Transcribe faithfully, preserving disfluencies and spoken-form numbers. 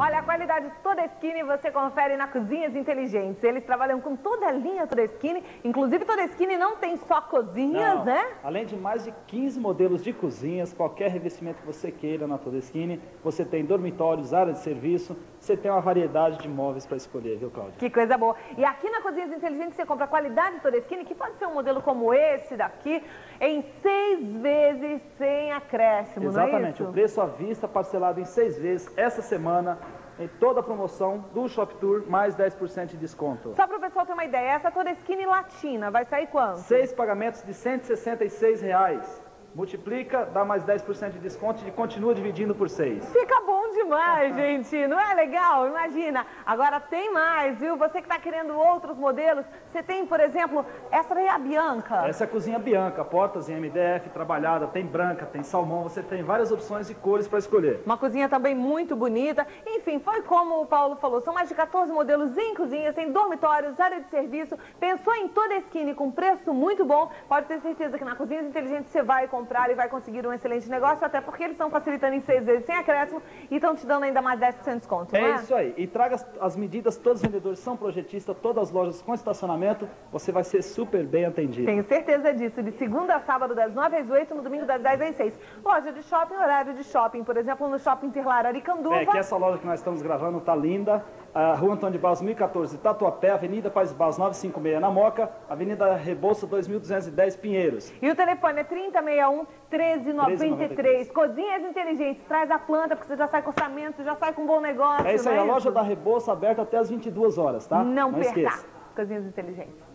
Olha, a qualidade Todeskine você confere na Cozinhas Inteligentes. Eles trabalham com toda a linha Todeskine, inclusive Todeskine não tem só cozinhas, não. né? Além de mais de quinze modelos de cozinhas, qualquer revestimento que você queira na Todeskine, você tem dormitórios, área de serviço, você tem uma variedade de móveis para escolher, viu, Cláudia? Que coisa boa. E aqui na Cozinhas Inteligentes você compra a qualidade Todeskine, que pode ser um modelo como esse daqui, em seis vezes sem acréscimo, Exatamente, não é isso? o preço à vista, parcelado em seis vezes, essa semana, em toda a promoção do Shop Tour, mais dez por cento de desconto. Só para o pessoal ter uma ideia, essa Todeskine latina vai sair quanto? Seis pagamentos de cento e sessenta e seis reais. Multiplica, dá mais dez por cento de desconto e continua dividindo por seis. Fica bom demais, gente. Não é legal? Imagina. Agora tem mais, viu? Você que está querendo outros modelos, você tem, por exemplo, essa daí é a Bianca. Essa é a cozinha Bianca, portas em M D F, trabalhada, tem branca, tem salmão, você tem várias opções de cores para escolher. Uma cozinha também muito bonita. Enfim, foi como o Paulo falou, são mais de quatorze modelos em cozinhas, tem dormitórios, área de serviço. Pensou em Todeskine com preço muito bom, pode ter certeza que na Cozinhas Inteligentes você vai comprar comprar e vai conseguir um excelente negócio, até porque eles estão facilitando em seis vezes sem acréscimo e estão te dando ainda mais dez por cento de desconto, não é? É isso aí. E traga as, as medidas, todos os vendedores são projetistas, todas as lojas com estacionamento, você vai ser super bem atendido. Tenho certeza disso. De segunda a sábado, das nove às oito, no domingo das dez às seis. Loja de shopping, horário de shopping. Por exemplo, no Shopping Interlar Aricanduva. É, que essa loja que nós estamos gravando tá linda. A Rua Antônio de Barros, mil e quatorze, Tatuapé, Avenida Paz de Barros, novecentos e cinquenta e seis, na Moca, Avenida Rebouça, dois mil duzentos e dez, Pinheiros. E o telefone é trinta sessenta e um, treze noventa e três. Cozinhas Inteligentes, traz a planta, porque você já sai com orçamento, já sai com um bom negócio. É isso aí, não é a loja isso? da Rebouça aberta até as vinte e duas horas, tá? Não, Não perca. esqueça. Cozinhas Inteligentes.